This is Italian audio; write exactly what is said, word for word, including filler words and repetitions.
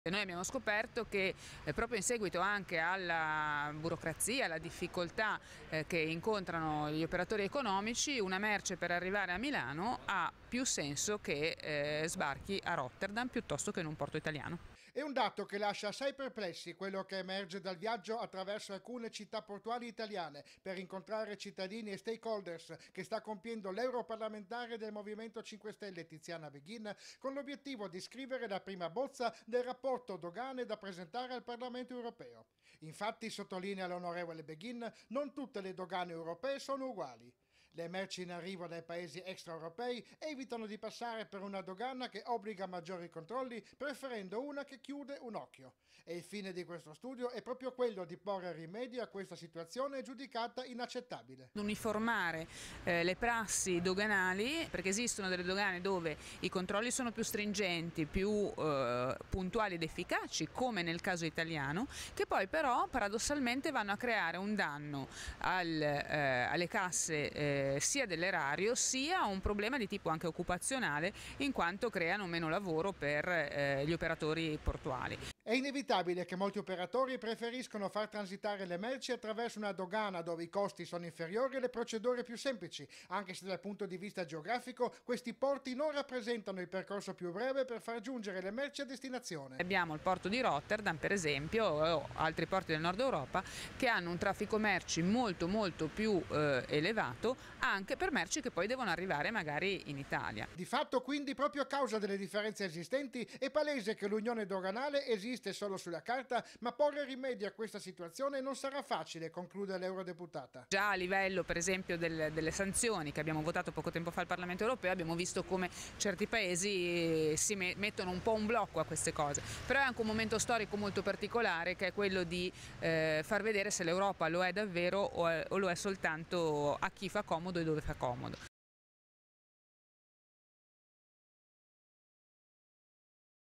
Noi abbiamo scoperto che eh, proprio in seguito anche alla burocrazia, alla difficoltà eh, che incontrano gli operatori economici, una merce per arrivare a Milano ha più senso che eh, sbarchi a Rotterdam piuttosto che in un porto italiano. È un dato che lascia assai perplessi quello che emerge dal viaggio attraverso alcune città portuali italiane per incontrare cittadini e stakeholders che sta compiendo l'europarlamentare del Movimento cinque Stelle Tiziana Beghin con l'obiettivo di scrivere la prima bozza del rapporto dogane da presentare al Parlamento europeo. Infatti, sottolinea l'onorevole Beghin, non tutte le dogane europee sono uguali. Le merci in arrivo dai paesi extraeuropei evitano di passare per una dogana che obbliga maggiori controlli, preferendo una che chiude un occhio. E il fine di questo studio è proprio quello di porre rimedio a questa situazione giudicata inaccettabile. Uniformare eh, le prassi doganali, perché esistono delle dogane dove i controlli sono più stringenti, più eh, puntuali ed efficaci, come nel caso italiano, che poi però paradossalmente vanno a creare un danno al, eh, alle casse eh, sia dell'erario sia un problema di tipo anche occupazionale, in quanto creano meno lavoro per eh, gli operatori portuali. È inevitabile che molti operatori preferiscono far transitare le merci attraverso una dogana dove i costi sono inferiori e le procedure più semplici, anche se dal punto di vista geografico questi porti non rappresentano il percorso più breve per far giungere le merci a destinazione. Abbiamo il porto di Rotterdam, per esempio, o altri porti del nord Europa, che hanno un traffico merci molto molto più eh, elevato, anche per merci che poi devono arrivare magari in Italia. Di fatto, quindi, proprio a causa delle differenze esistenti, è palese che l'unione doganale esiste esiste solo sulla carta, ma porre rimedio a questa situazione non sarà facile, conclude l'eurodeputata. Già a livello per esempio del, delle sanzioni che abbiamo votato poco tempo fa al Parlamento europeo abbiamo visto come certi paesi si me mettono un po' un blocco a queste cose, però è anche un momento storico molto particolare che è quello di eh, far vedere se l'Europa lo è davvero o, è, o lo è soltanto a chi fa comodo e dove fa comodo.